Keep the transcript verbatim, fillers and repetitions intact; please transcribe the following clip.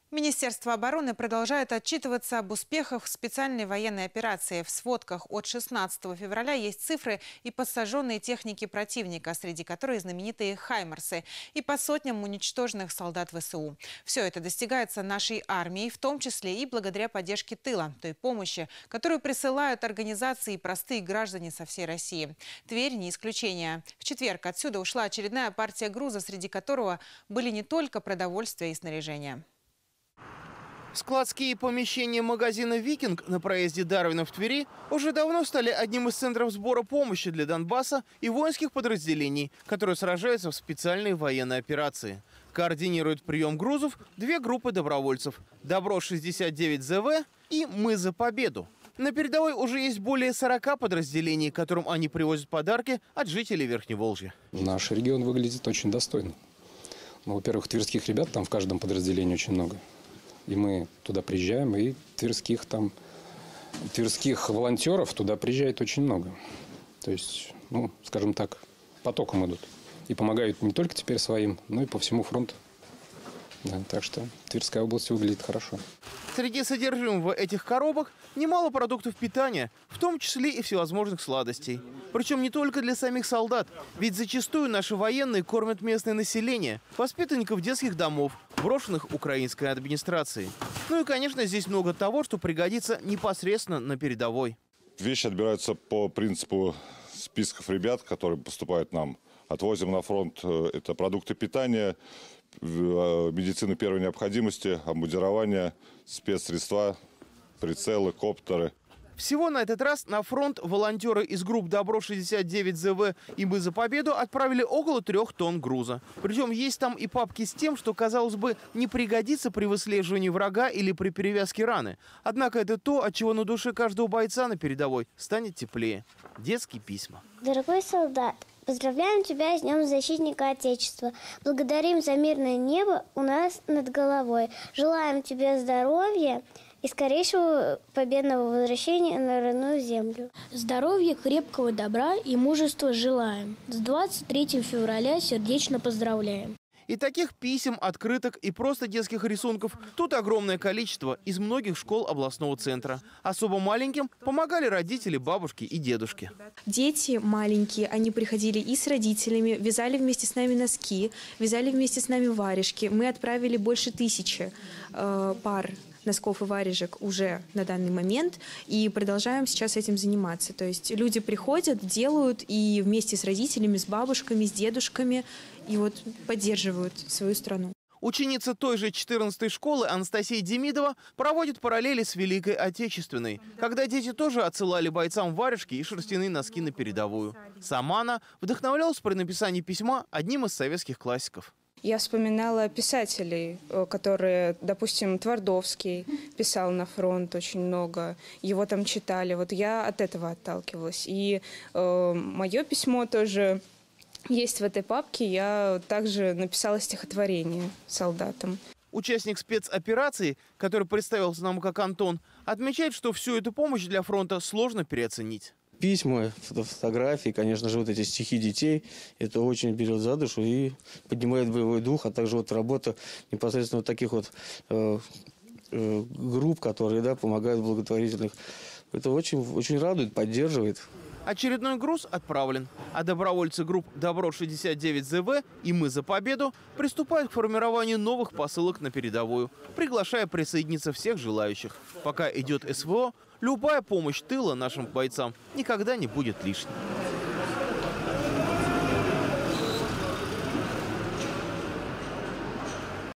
Министерство обороны продолжает отчитываться об успехах специальной военной операции. В сводках от шестнадцатого февраля есть цифры и по сожженной технике противника, среди которой знаменитые «Хаймарсы», и по сотням уничтоженных солдат ВСУ. Все это достигается нашей армией, в том числе и благодаря поддержке тыла, той помощи, которую присылают организации и простые граждане со всей России. Тверь не исключение. В четверг отсюда ушла очередная партия груза, среди которого были не только продовольствие и снаряжение. Складские помещения магазина «Викинг» на проезде Дарвина в Твери уже давно стали одним из центров сбора помощи для Донбасса и воинских подразделений, которые сражаются в специальной военной операции. Координируют прием грузов две группы добровольцев – «Добро шестьдесят девять зэ вэ» и «Мы за победу». На передовой уже есть более сорока подразделений, которым они привозят подарки от жителей Верхневолжья. Наш регион выглядит очень достойно. Ну, во-первых, тверских ребят там в каждом подразделении очень много. И мы туда приезжаем, и тверских там, тверских волонтеров туда приезжает очень много. То есть, ну, скажем так, потоком идут. И помогают не только теперь своим, но и по всему фронту. Да, так что Тверская область выглядит хорошо. Среди содержимого этих коробок немало продуктов питания, в том числе и всевозможных сладостей. Причем не только для самих солдат, ведь зачастую наши военные кормят местное население, воспитанников детских домов, брошенных украинской администрацией. Ну и, конечно, здесь много того, что пригодится непосредственно на передовой. Вещи отбираются по принципу списков ребят, которые поступают нам. Отвозим на фронт это продукты питания, медицину первой необходимости, обмундирование, спецсредства, прицелы, коптеры. Всего на этот раз на фронт волонтеры из групп «Добро шестьдесят девять зэ вэ» и «Мы за победу» отправили около трех тонн груза. Причем есть там и папки с тем, что, казалось бы, не пригодится при выслеживании врага или при перевязке раны. Однако это то, от чего на душе каждого бойца на передовой станет теплее. Детские письма. Дорогой солдат, поздравляем тебя с Днем Защитника Отечества. Благодарим за мирное небо у нас над головой. Желаем тебе здоровья и скорейшего победного возвращения на родную землю. Здоровья, крепкого добра и мужества желаем. С двадцать третьим февраля сердечно поздравляем. И таких писем, открыток и просто детских рисунков тут огромное количество из многих школ областного центра. Особо маленьким помогали родители, бабушки и дедушки. Дети маленькие, они приходили и с родителями, вязали вместе с нами носки, вязали вместе с нами варежки. Мы отправили больше тысячи э, пар носков и варежек уже на данный момент и продолжаем сейчас этим заниматься. То есть люди приходят, делают и вместе с родителями, с бабушками, с дедушками и вот поддерживают свою страну. Ученица той же четырнадцатой школы Анастасия Демидова проводит параллели с Великой Отечественной, когда дети тоже отсылали бойцам варежки и шерстяные носки на передовую. Сама она вдохновлялась при написании письма одним из советских классиков. Я вспоминала писателей, которые, допустим, Твардовский писал на фронт очень много, его там читали. Вот я от этого отталкивалась. И э, мое письмо тоже есть в этой папке. Я также написала стихотворение солдатам. Участник спецоперации, который представился нам как Антон, отмечает, что всю эту помощь для фронта сложно переоценить. Письма, фотографии, конечно же, вот эти стихи детей, это очень берет за душу и поднимает боевой дух, а также вот работа непосредственно вот таких вот э, э, групп, которые, да, помогают в благотворительных. Это очень, очень радует, поддерживает. Очередной груз отправлен, а добровольцы групп «Добро шестьдесят девять зэ вэ» и «Мы за победу» приступают к формированию новых посылок на передовую, приглашая присоединиться всех желающих. Пока идет эс вэ о, любая помощь тыла нашим бойцам никогда не будет лишней.